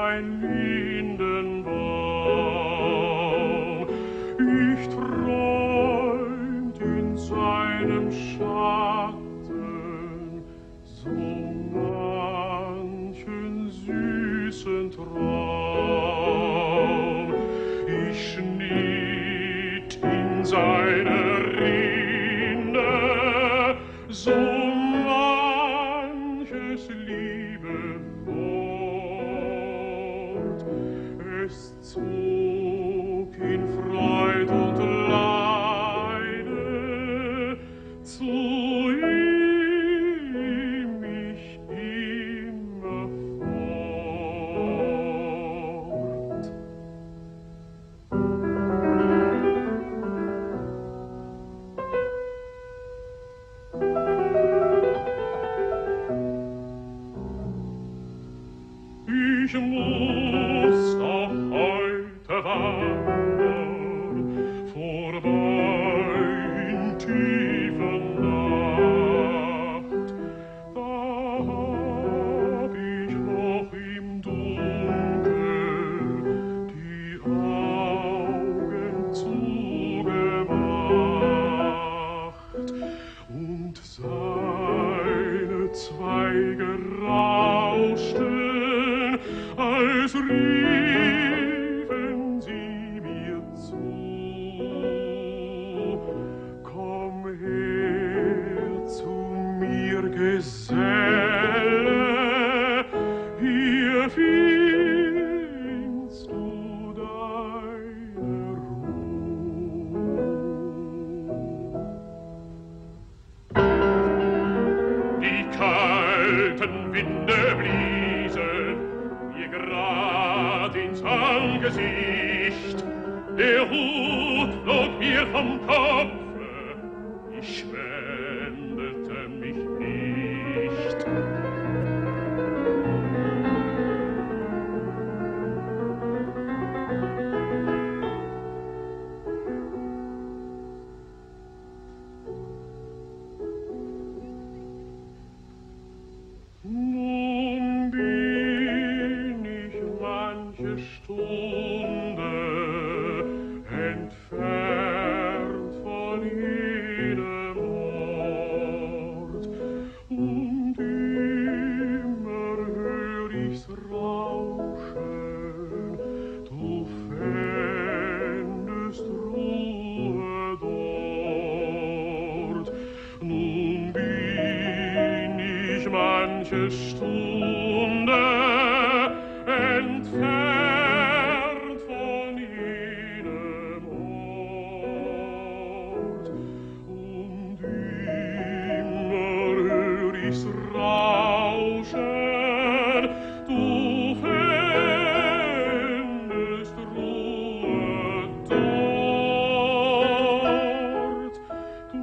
ein Lindenbaum. Ich träumt in seinem Schatten so manchen süßen Traum. Ich schnitt in seine Rinde so manches liebe Wort. Es zog in Freud und Leide zu ihm mich immer fort. Ich muss auch heute wandern, vorbei in tiefer Nacht. Da hab ich noch im Dunkel die Augen zugemacht und seine Zweige rauschten, als riefen sie mir zu. Komm her zu mir, Geselle, hier findest du deine Ruhe. Die kalten Winde bliesen mir grad ins Angesicht, der Hut flog mir vom Kopfe, ich wendete mich nicht. Nun bin ich manche Stunde entfernt von jenem Ort, und immer hör ich's rauschen, du fändest Ruhe dort. Nun bin ich manche Stunde entfernt von jenem Ort, und immer hör ich's rauschen, du fändest Ruhe dort, du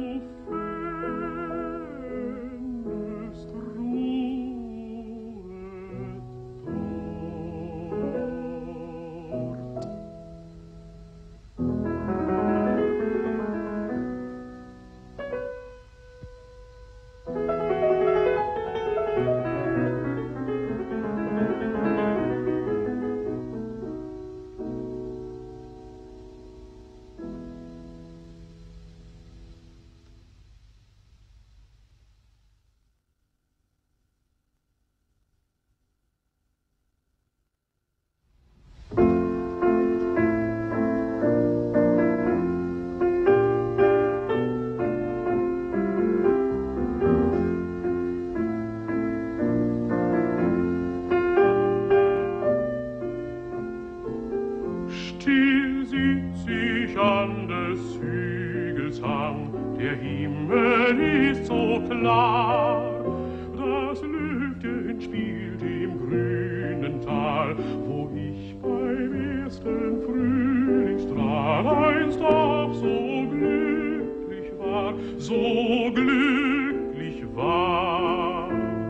fändest Ruhe dort. Still sitz ich an des Hügels Hang, der Himmel ist so klar, das Lüftchen spielt im grünen Tal, wo ich beim ersten Frühlingsstrahl einst auch so glücklich war, so glücklich war.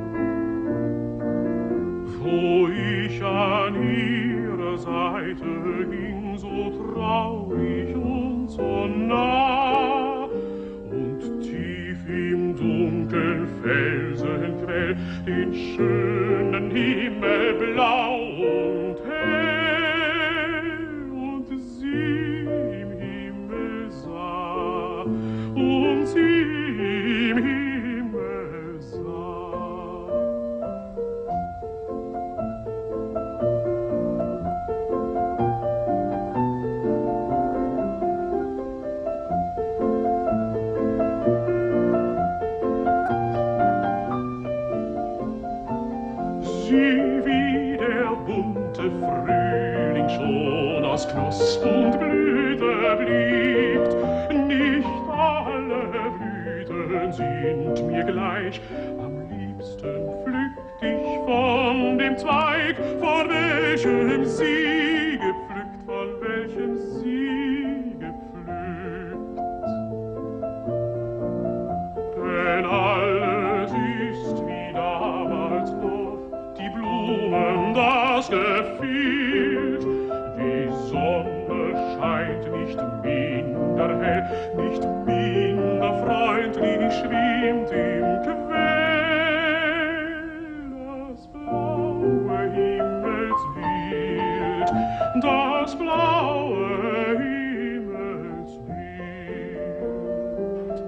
Wo ich an ihrer Seite ging, so traurig und so nah, und tief im dunkeln Felsenquell den schönen Himmel blau Frühling schon aus Knosp und Blüte blickt. Nicht alle Blüten sind mir gleich, am liebsten pflückt ich von dem Zweig, von welchem sie gepflückt, von welchem sie gepflückt. Denn alles ist wie damals noch, die Blumen, das gefielt. Die Sonne scheint nicht minder hell, nicht minder freundlich schwimmt im Quell. Das blaue Himmelsbild, das blaue Himmelsbild.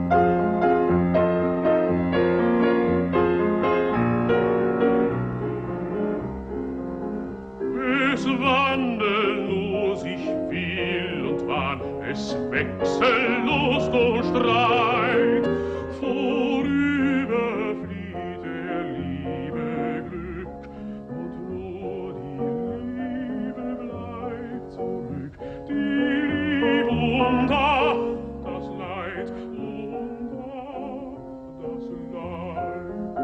Es wandellos ich will und wann, es wechsellos und Streit. Vorüber flieht der Liebe Glück, und nur die Liebe bleibt zurück. Die Liebe und ach, das Leid, und ach, das Leid.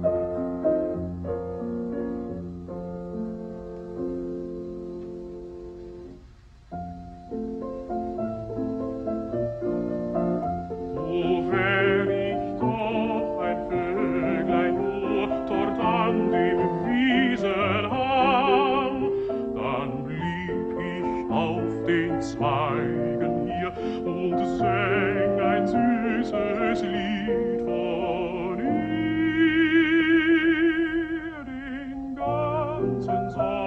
Wär ich doch ein Vöglein nur dort an dem Wiesenhang, dann blieb ich auf den Zweigen hier und säng ein süßes Lied von ihr den ganzen Sommer.